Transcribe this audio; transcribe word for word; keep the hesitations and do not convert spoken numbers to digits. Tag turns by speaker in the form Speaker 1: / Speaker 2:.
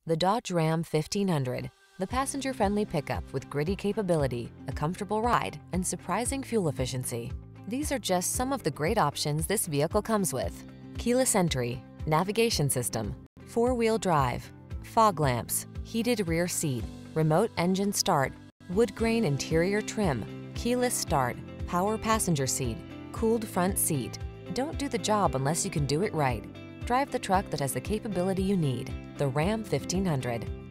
Speaker 1: The Dodge Ram fifteen hundred, the passenger-friendly pickup with gritty capability, a comfortable ride, and surprising fuel efficiency. These are just some of the great options this vehicle comes with: keyless entry, navigation system, four-wheel drive, fog lamps, heated rear seat, remote engine start, wood grain interior trim, keyless start, power passenger seat, cooled front seat. Don't do the job unless you can do it right. Drive the truck that has the capability you need. The Ram fifteen hundred.